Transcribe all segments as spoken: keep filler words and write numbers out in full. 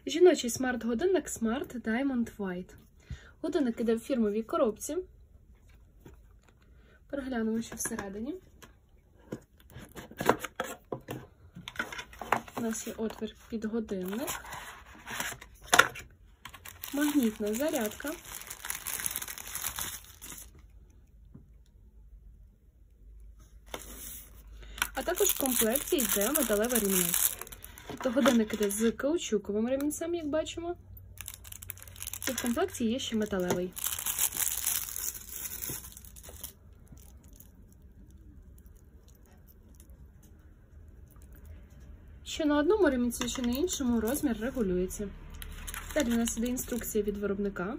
Жіночий смарт-годинник Smart Diamond White. Годинник іде в фірмовій коробці. Переглянемо, що всередині. У нас є отвір під годинник. Магнітна зарядка. А також в комплекті йде металева ремінець. Тобто годинник іде з каучуковим ремінцем, як бачимо. І в комплекті є ще металевий. Що на одному ремінці, що на іншому розмір регулюється. Далі у нас іде інструкція від виробника.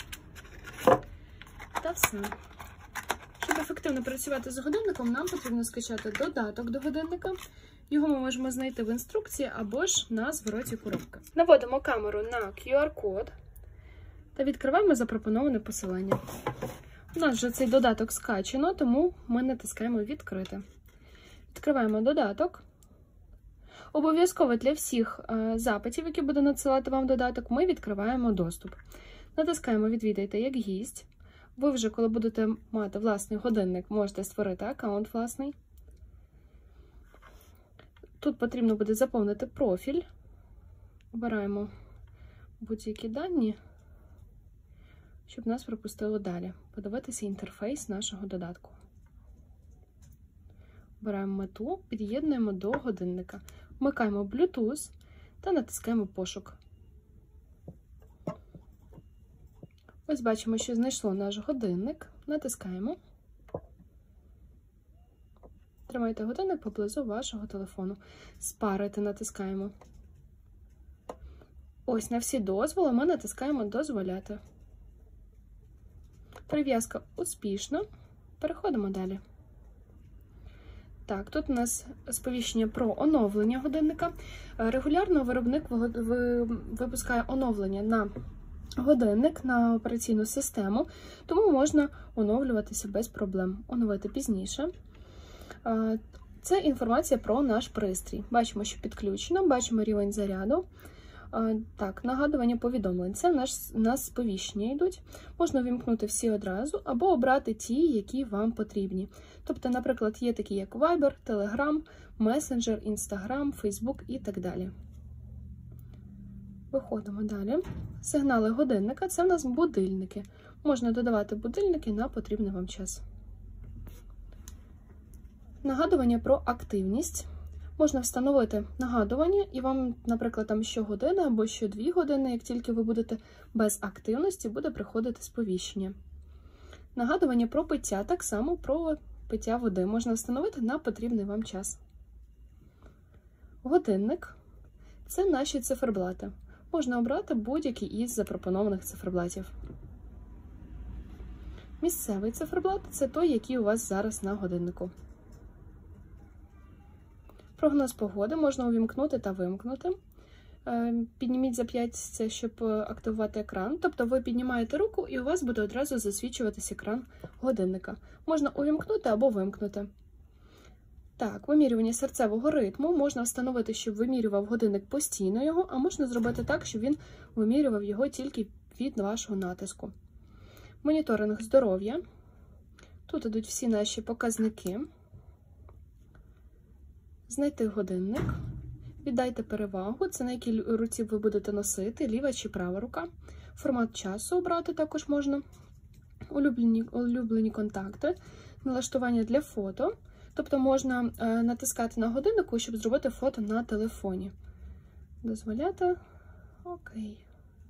Та все. Щоб ефективно працювати з годинником, нам потрібно скачати додаток до годинника. Його ми можемо знайти в інструкції або ж на звороті коробки. Наводимо камеру на кью ар-код та відкриваємо запропоноване посилання. У нас вже цей додаток скачано, тому ми натискаємо «Відкрити». Відкриваємо додаток. Обов'язково для всіх запитів, які буде надсилати вам додаток, ми відкриваємо доступ. Натискаємо «Відвідайте як гість». Ви вже, коли будете мати власний годинник, можете створити аккаунт власний. Тут потрібно буде заповнити профіль. Обираємо будь-які дані, щоб нас пропустило далі. Подивитися інтерфейс нашого додатку. Обираємо мету, під'єднуємо до годинника. Вмикаємо Bluetooth та натискаємо пошук. Ось бачимо, що знайшло наш годинник. Натискаємо. Тримайте годинник поблизу вашого телефону. Спарити натискаємо. Ось на всі дозволи ми натискаємо «Дозволяти». Прив'язка успішна. Переходимо далі. Так, тут у нас сповіщення про оновлення годинника. Регулярно виробник випускає оновлення на годинник, на операційну систему, тому можна оновлюватися без проблем. Оновити пізніше. Це інформація про наш пристрій. Бачимо, що підключено, бачимо рівень заряду. Так, нагадування повідомлень. Це в нас, у нас сповіщення йдуть. Можна вимкнути всі одразу, або обрати ті, які вам потрібні. Тобто, наприклад, є такі, як Viber, Telegram, Messenger, Instagram, Facebook і так далі. Виходимо далі. Сигнали годинника – це в нас будильники. Можна додавати будильники на потрібний вам час. Нагадування про активність. Можна встановити нагадування, і вам, наприклад, там щогодини або щодві години, як тільки ви будете без активності, буде приходити сповіщення. Нагадування про пиття, так само про пиття води. Можна встановити на потрібний вам час. Годинник – це наші циферблати. Можна обрати будь-який із запропонованих циферблатів. Місцевий циферблат – це той, який у вас зараз на годиннику. Прогноз погоди можна увімкнути та вимкнути. Підніміть зап'ястя, щоб активувати екран. Тобто ви піднімаєте руку і у вас буде одразу засвічуватись екран годинника. Можна увімкнути або вимкнути. Так, вимірювання серцевого ритму. Можна встановити, щоб вимірював годинник постійно його, а можна зробити так, щоб він вимірював його тільки від вашого натиску. Моніторинг здоров'я. Тут ідуть всі наші показники. Знайти годинник. Віддайте перевагу. Це на якій руці ви будете носити, ліва чи права рука. Формат часу обрати також можна. Улюблені, улюблені контакти. Налаштування для фото. Тобто можна е, натискати на годиннику, щоб зробити фото на телефоні. Дозволяти. Окей.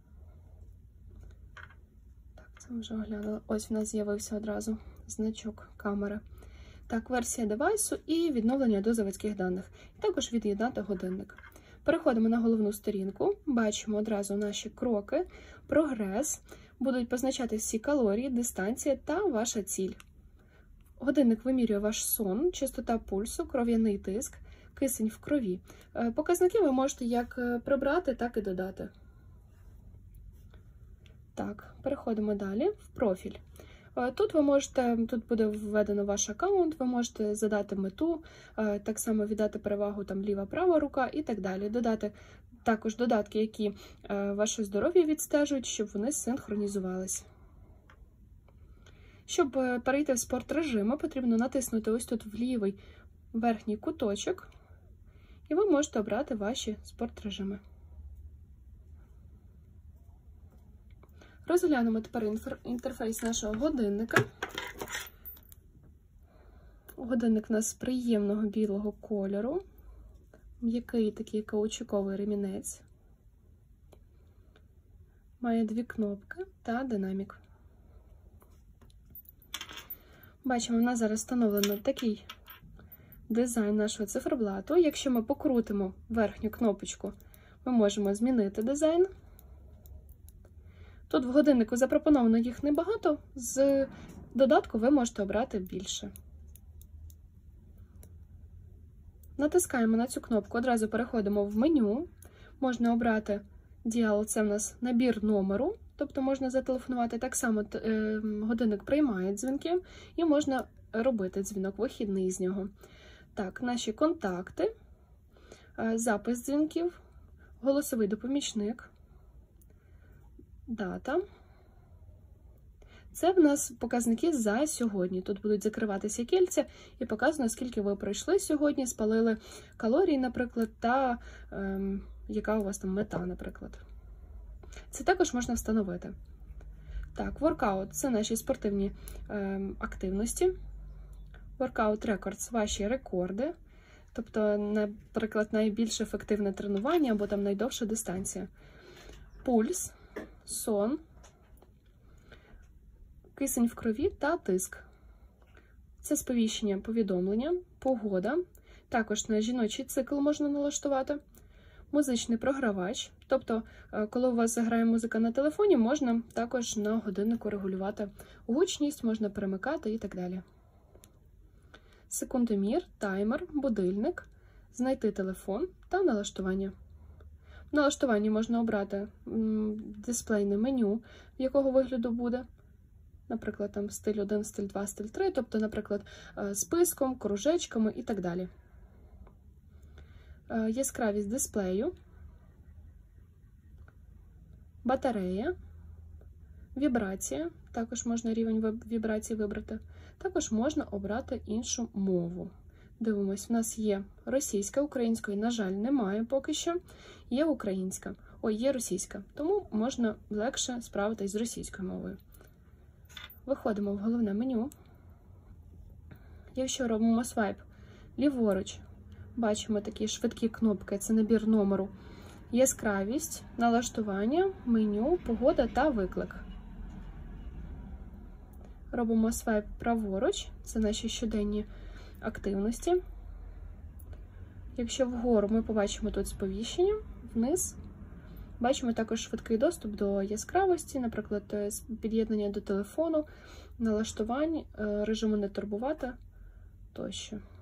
Так, це ми вже оглянули. Ось в нас з'явився одразу значок камери. Так, версія девайсу і відновлення до заводських даних. І також від'єднати годинник. Переходимо на головну сторінку. Бачимо одразу наші кроки, прогрес. Будуть позначати всі калорії, дистанція та ваша ціль. Годинник вимірює ваш сон, частота пульсу, кров'яний тиск, кисень в крові. Показники ви можете як прибрати, так і додати. Так, переходимо далі в профіль. Тут ви можете, тут буде введено ваш аккаунт, ви можете задати мету, так само віддати перевагу там ліва-права рука і так далі. Додати також додатки, які ваше здоров'я відстежують, щоб вони синхронізувалися. Щоб перейти в спорт-режим, потрібно натиснути ось тут в лівий верхній куточок, і ви можете обрати ваші спорт-режими. Розглянемо тепер інтерфейс нашого годинника. Годинник у нас приємного білого кольору, м'який такий каучуковий ремінець, має дві кнопки та динамік. Бачимо, в нас зараз встановлено такий дизайн нашого циферблату. Якщо ми покрутимо верхню кнопочку, ми можемо змінити дизайн. Тут в годиннику запропоновано їх небагато, з додатку ви можете обрати більше. Натискаємо на цю кнопку, одразу переходимо в меню. Можна обрати діал, це в нас набір номеру, тобто можна зателефонувати. Так само годинник приймає дзвінки і можна робити дзвінок вихідний з нього. Так, наші контакти, запис дзвінків, голосовий допомічник, дата. Це в нас показники за сьогодні. Тут будуть закриватися кільця і показано, скільки ви пройшли сьогодні, спалили калорії, наприклад, та ем, яка у вас там мета, наприклад. Це також можна встановити. Так, воркаут – це наші спортивні ем, активності. Workout Records – ваші рекорди. Тобто, наприклад, найбільш ефективне тренування або там найдовша дистанція. Пульс, сон, кисень в крові та тиск. Це сповіщення, повідомлення, погода. Також на жіночий цикл можна налаштувати. Музичний програвач. Тобто, коли у вас грає музика на телефоні, можна також на годиннику регулювати гучність, можна перемикати і так далі. Секундомір, таймер, будильник, знайти телефон та налаштування. В налаштуванні можна обрати дисплейне меню, якого вигляду буде. Наприклад, там стиль один, стиль два, стиль три, тобто, наприклад, списком, кружечками і так далі. Яскравість дисплею, батарея, вібрація, також можна рівень вібрації вибрати. Також можна обрати іншу мову. Дивимось, у нас є російська, української, на жаль, немає поки що. Є українська, ой, є російська, тому можна легше справитись з російською мовою. Виходимо в головне меню. Якщо робимо свайп ліворуч, бачимо такі швидкі кнопки, це набір номеру, яскравість, налаштування, меню, погода та виклик. Робимо свайп праворуч, це наші щоденні активності. Якщо вгору ми побачимо тут сповіщення, вниз бачимо також швидкий доступ до яскравості, наприклад, під'єднання до телефону, налаштувань, режиму не турбувати тощо.